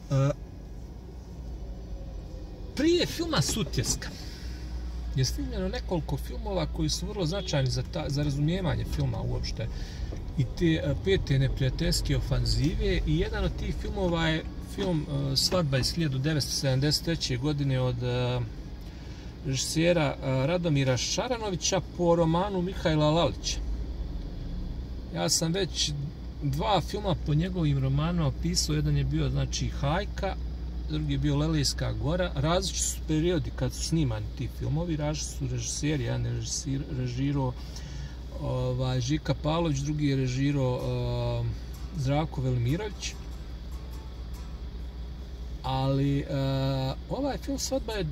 Prije filma Sutjeska je snimljeno nekoliko filmova koji su vrlo značajni za razumijevanje filma uopšte i te pete neprijateljske ofanzive, i jedan od tih filmova je film Svadba iz 1973. godine od režisera Radomira Šaranovića po romanu Mihajla Lalića. Ja sam već 2 filma po njegovim romanima opisao, jedan je bio znači Hajka, drugi je bio Lelejska gora. Različiti su periodi kad su snimani ti filmovi, različiti su režiseri, jedan je režirao Žika Pavlović, drugi je režirao Zdravko Velimirović. Ali ovaj film Svadba je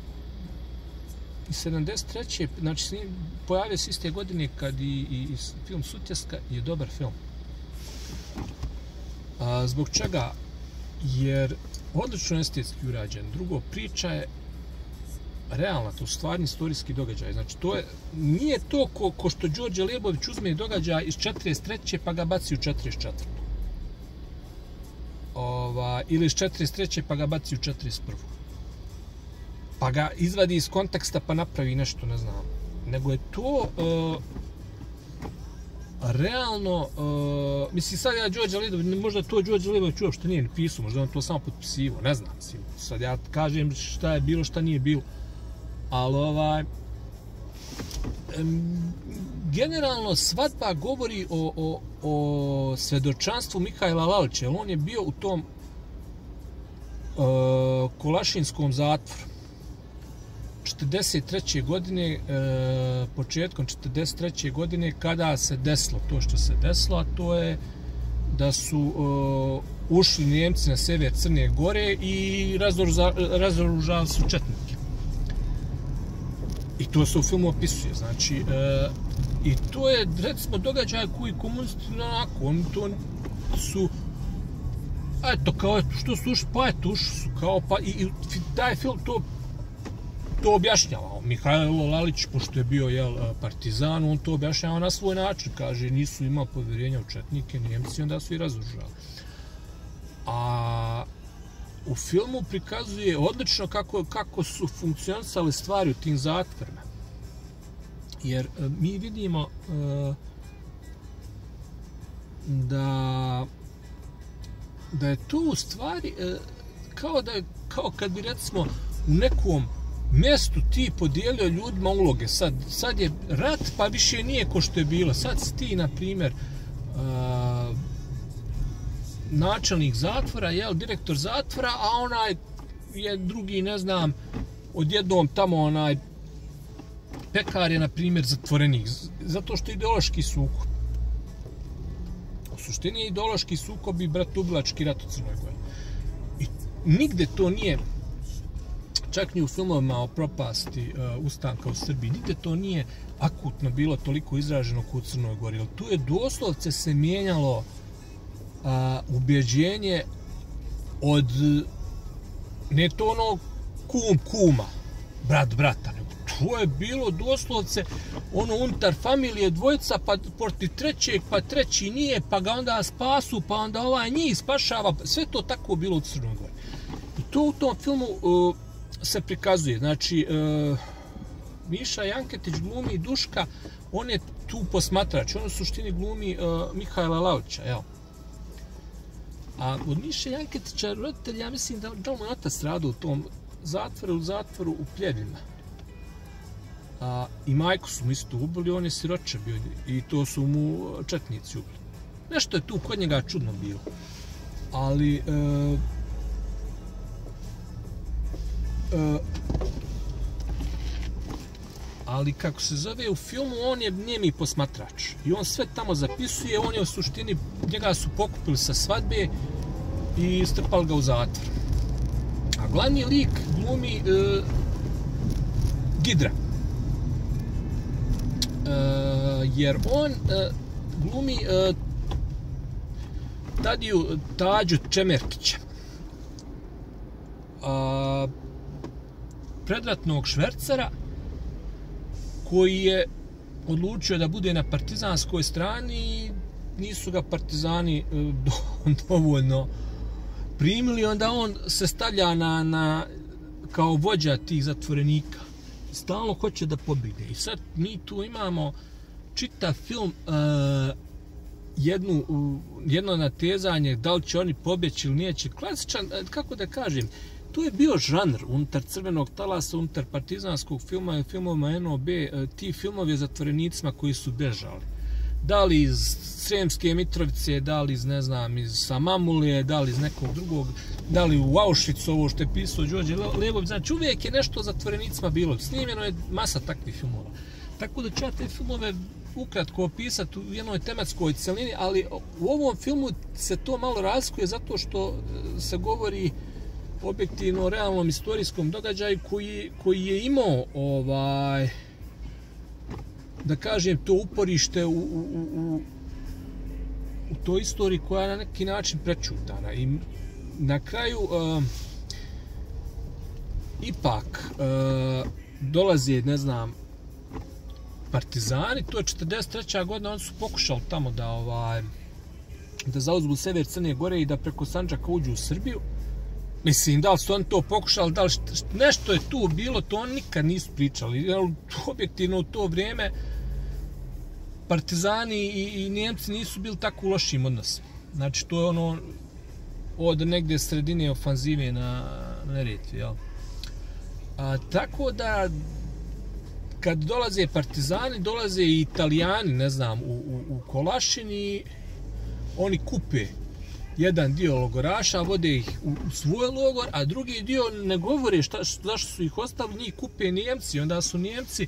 iz 73. znači pojavio se iste godine kad i film Sutjeska je dobar film. Zbog čega? Jer odlično estetski urađen. Drugo, priča je realna, to su stvarni istorijski događaj. Znači, nije to ko što Đorđe Lebović uzme događaj iz 43. pa ga baci u 44. Ili iz 43. pa ga baci u 41. Pa ga izvadi iz konteksta pa napravi nešto, ne znam. Nego je to realno, mislim sad ja Đorđe Lebović, možda to Đorđe Lebović uopšte nije pisao, možda on to samo potpisivao, ne znam, mislim, sad ja kažem šta je bilo, šta nije bilo, ali generalno Svadba govori o svedočanstvu Mihajla Lalića, jer on je bio u tom Kolašinskom zatvoru 43. godine, početkom 43. godine, kada se desilo to što se desilo, a to je da su ušli Njemci na sever Crne Gore i razoružali su četnike. I to se u filmu opisuje, znači, i to je, recimo, događaj koji komunisti onako, oni to su, eto, kao, što su ušli, pa eto, ušli su, kao, pa, i taj film to objašnjava. Mihajlo Lalić, pošto je bio partizan, on to objašnjava na svoj način. Kaže, nisu imali povjerenja u četnike, Njemci, onda su i razoružali. A u filmu prikazuje odlično kako su funkcionisale stvari u tim zatvorima. Jer mi vidimo da je to u stvari kao kad bi, recimo, u nekom mjestu ti podijelio ljudima uloge. Sad je rat, pa više nije ko što je bilo. Sad si ti, na primjer, načelnik zatvora, direktor zatvora, a onaj je drugi, ne znam, odjednom tamo pekar je, na primjer, zatvorenik. Zato što je ideološki sukob. U suštini je ideološki sukob i bratoubilački rat u Crnoj Gori. I nigde to nije, čak ni u filmovima o propasti ustanka u Srbiji, nigde to nije akutno bilo toliko izraženo kao u Crnoj Gori. Jer tu je doslovce se mijenjalo ubjeđenje od, ne to ono kum kuma, brat brata, nego to je bilo doslovce ono unutar familije dvojica, pa protiv trećeg, pa treći nije, pa ga onda spasu, pa onda ovaj njih spašava, sve to tako bilo u Crnoj Gori. I to u tom filmu se prikazuje. Znači, Miša Janketić glumi Duška, on je tu posmatrač, on u suštini glumi Mihajla Lalića, evo. A od Miše Janketića roditelj, ja mislim da mu je otac radio u tom zatvoru u Pljevljima. I majku su mu isto ubili, on je siroče bio i to su mu četnici ubili. Nešto je tu kod njega čudno bilo. Ali kako se zove u filmu, on je njemi posmatrač i on sve tamo zapisuje. On je u suštini, njega su pokupili sa svadbe i strpali ga u zatvor. A glavni lik glumi Gidra, jer on glumi Tađu Čemerkića, predratnog švercera koji je odlučio da bude na partizanskoj strani i nisu ga partizani dovoljno primili, onda on se stavlja kao vođa tih zatvorenika. Stalno hoće da pobjegne. I sad mi tu imamo čitav film, jedno natezanje, da li će oni pobjeći ili neće. Klasičan, kako da kažem, to je bio žanr unutar Crvenog talasa, unutar partizanskog filma i filmova NOB, ti filmovi o zatvorenicima koji su bežali. Da li iz Sremske Mitrovice, da li iz, ne znam, iz Samamulije, da li iz nekog drugog, da li u Auschwitzu, ovo što je pisao Đorđe Levović. Znači, uvijek je nešto o zatvorenicima bilo. Snimljeno je masa takvih filmova. Tako da ću ja te filmove ukratko opisati u jednoj tematskoj celini, ali u ovom filmu se to malo razlikuje zato što se govori objektivno o realnom istorijskom događaju koji je imao da kažem to uporište u toj istoriji koja je na neki način prečutana. I na kraju ipak dolazi, ne znam, partizani, to je 43. godina, oni su pokušali tamo da zauzmu sever Crne Gore i da preko Sandžaka uđu u Srbiju. Mislim, da li su oni to pokušali, da li nešto je tu bilo, to oni nikad nisu pričali. Objektivno u to vrijeme partizani i Njemci nisu bili tako u lošim odnosima. Znači, to je ono od negdje sredine ofanzive na Neretvi, jel? Tako da, kad dolaze partizani, dolaze i Italijani, ne znam, u Kolašini, oni kupe jedan dio logoraša, vode ih u svoj logor, a drugi dio ne govore zašto su ih ostavili, njih kupe Njemci. Onda su Njemci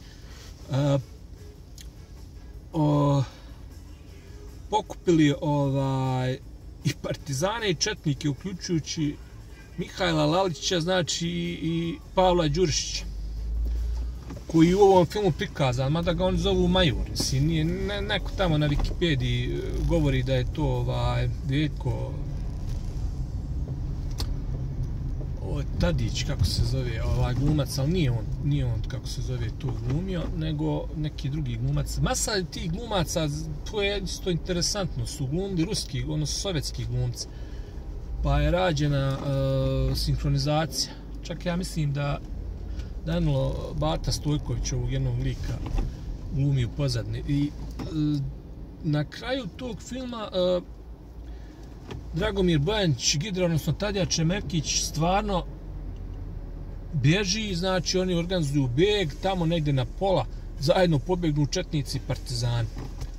pokupili i partizane i četnike, uključujući Mihajla Lalića, znači i Pavla Đurišića, koji u ovom filmu prikazan, mada ga oni zovu Major. Neko tamo na Wikipediji govori da je to Veljko Tadić, kako se zove, glumac, ali nije on kako se zove to glumio, nego neki drugi glumac. Masa tih glumaca, to je isto interesantno, su glumili ruski, odnosno sovjetski glumci. Pa je rađena sinhronizacija. Čak ja mislim da Danilo Bata Stojković, ovog jednog lika, glumi u pozadini. I na kraju tog filma Dragomir Bojanić, Gidra, odnosno Tadija Čemerkić, stvarno bježi, znači oni organizuju beg, tamo negdje na pola zajedno pobjegnu četnici i partizani.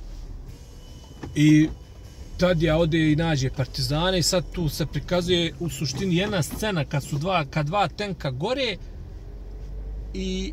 I Tadija ode i nađe partizane i sad tu se prikazuje u suštini jedna scena kad dva tenka gore i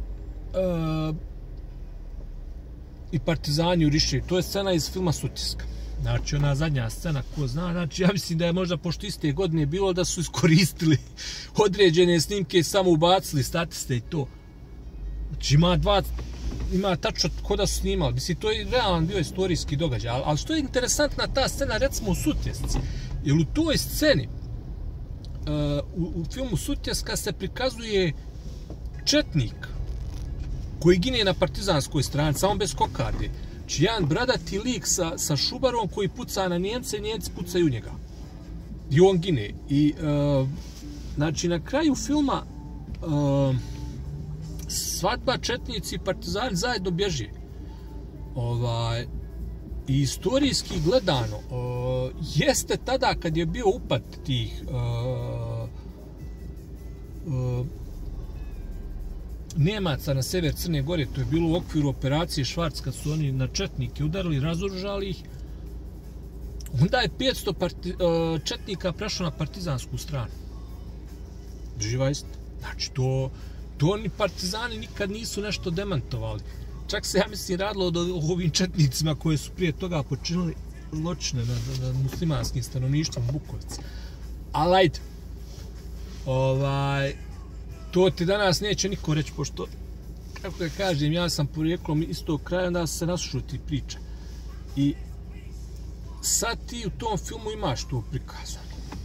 partizani jurišaju. To je scena iz filma Sutjeska. Znači, ona zadnja scena, ko zna, znači, ja mislim da je možda pošto iste godine bilo da su iskoristili određene snimke i samo ubacili statiste i to. Znači, ima tačno ko da su snimali. Mislim, to je realan bio istorijski događaj. Ali što je interesantna ta scena, recimo u Sutjesci, jer u toj sceni, u filmu Sutjeska se prikazuje četnik koji gine na partizanskoj strani, samo bez kokarde. Znači, jedan bradati lik sa šubarom koji puca na Njemce i Njemci pucaju u njega. I on gine. I, znači, na kraju filma sva dva četnici i partizani zajedno bježe. I istorijski gledano, jeste tada kad je bio upad tih Nemaca na sever Crne Gore, to je bilo u okviru operacije Švarc, kad su oni na četnike udarili, razoružali ih, onda je 500 četnika prešlo na partizansku stranu. Živa istina. Znači, to oni partizani nikad nisu nešto demantovali. Čak se, ja mislim, radilo o ovim četnicima koje su prije toga počinili zločine nad muslimanskim stanovništvom Bukovice. Ali ajde, to ti danas neće niko reći, pošto, kako da kažem, ja sam porijeklom iz tog kraja, onda se naslušao ti priča. I sad ti u tom filmu imaš to prikazano.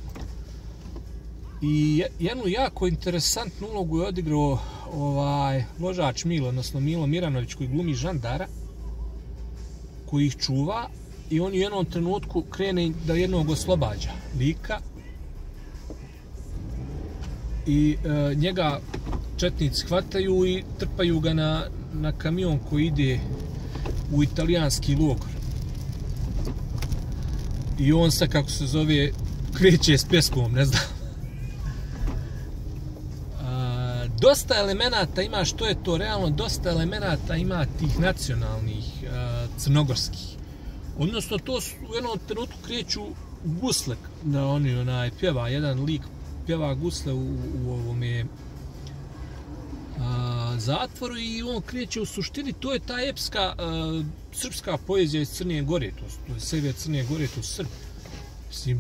I jednu jako interesantnu ulogu je odigrao ložač Milo, odnosno Milo Miranović, koji glumi žandara, koji ih čuva, i on u jednom trenutku krene da jednog oslobađa lika i njega četnici hvataju i trpaju ga na kamion koji ide u italijanski logor. I on se, kako se zove, kreće s pjeskom, ne znam. Dosta elemenata ima, što je to realno, dosta elemenata ima tih nacionalnih, crnogorskih. Odnosno, to su u jednom trenutku kreću gusle, da onaj pjeva, jedan lik pjeva gusle u ovome zatvoru i on kreće u suštini, to je ta epska srpska poezija iz Crne Gore, to je sever Crne Gore, to su Srbi. Mislim,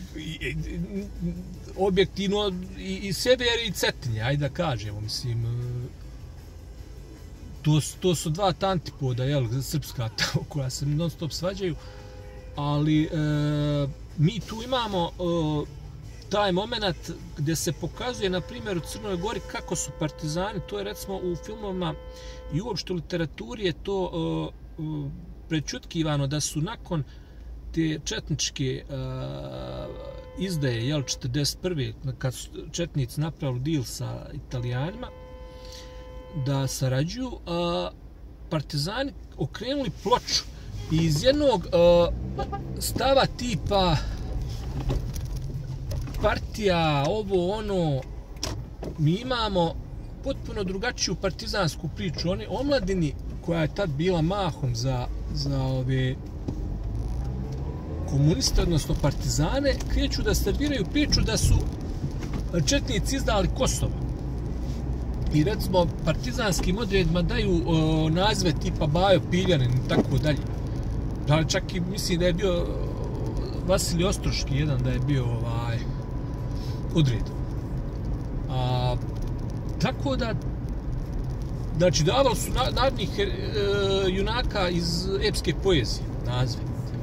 objektivno i sever i Cetinje, ajde da kažemo, mislim, to su dva antipoda, jel, srpska, koja se non stop svađaju, ali mi tu imamo taj moment gdje se pokazuje, na primjer, u Crnoj Gori kako su partizani, to je recimo u filmovima i uopšte u literaturi je to prečutkivano da su nakon te četničke izdaje, jel, 41. kad su četnici napravili deal sa Italijanima da sarađuju, partizani okrenuli ploču i iz jednog stava tipa partija, ovo, ono, mi imamo potpuno drugačiju partizansku priču. Oni omladini, koja je tad bila mahom za ove komuniste, odnosno partizane, kreću da serviraju priču da su četnici izdali Kosovo. I recimo partizanskim odredima daju nazive tipa Bajo Piljanin i tako dalje. Da, čak i mislim da je bio Vasilij Ostroški jedan da je bio odred. Tako da, znači, davali su narodnih junaka iz epske poezije, nazive.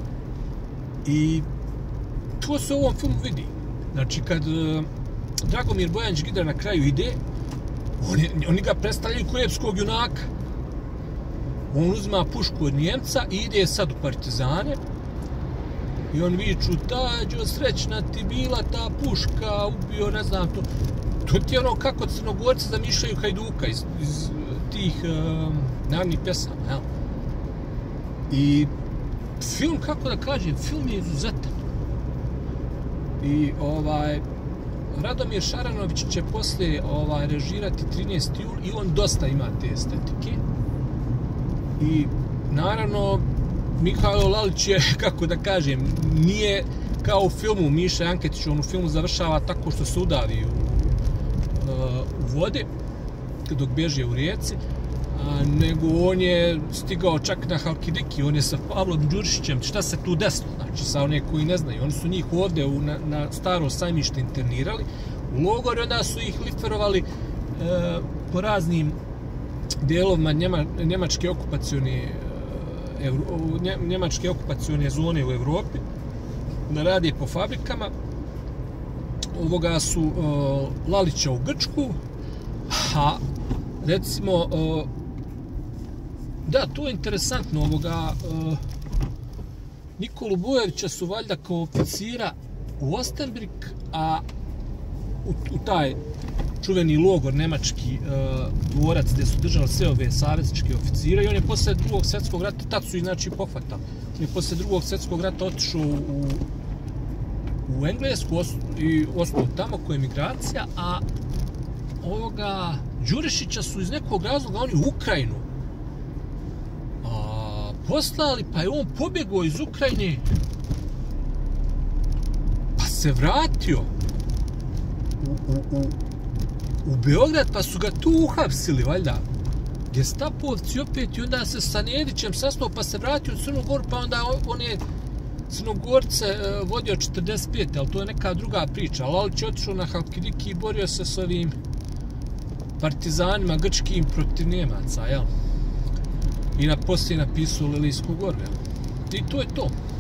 I to se u ovom filmu vidi. Znači, kad Dragomir Bojanić Gidra na kraju ide, oni ga predstavljaju kao epskog junaka. On uzima pušku od Njemca i ide sad u partizane. I on viču, Tađo, srećna ti bila ta puška, ubio, ne znam to. To ti je ono kako Crnogorci zamišljaju Hajduka iz tih narodnih pjesama, jel? I film, kako da kažem, film je izuzetan. I Radomir Šaranović će poslije režirati 13. jul i on dosta ima te estetike. I naravno Mihajlo Lalić je, kako da kažem, nije kao u filmu Miša Anketić, on u filmu završava tako što se udavi u vode dok bježe u rijeci, nego on je stigao čak na Halkidiki, on je sa Pavlom Đurišićem, šta se tu desilo, znači sa one koji ne znaju, oni su njih ovdje na staro sajmište internirali u logor i onda su ih liferovali po raznim dijelovima njemačke okupacione zone u Evropi, da rade po fabrikama. Ovoga su Lalića u Grčku, a recimo da, to je interesantno, Nikolu Bojevića su valjda kao oficira u Ostenbrik, a u taj čuveni logor nemački dvorac gdje su držali sve ove savezničke oficire, i on je posle drugog svjetskog rata, tad su znači pohvatali, on je posle drugog svjetskog rata otišao u Englesku i ostao tamo ko emigracija, a ovoga Đurišića su iz nekog razloga oni u Ukrajinu poslali, pa je on pobjegao iz Ukrajine, pa se vratio u Beograd, pa su ga tu uhapsili, valjda, gestapovci opet, i onda se sa Nedićem sastao, pa se vratio u Crnu Goru, pa onda on je Crnogorce vodio 45, ali to je neka druga priča. Lalić je otišao na Halkidiki i borio se s ovim partizanima grčkim protiv Njemaca, jel? I poslije napisao Lilijsku goru, jel? I to je to.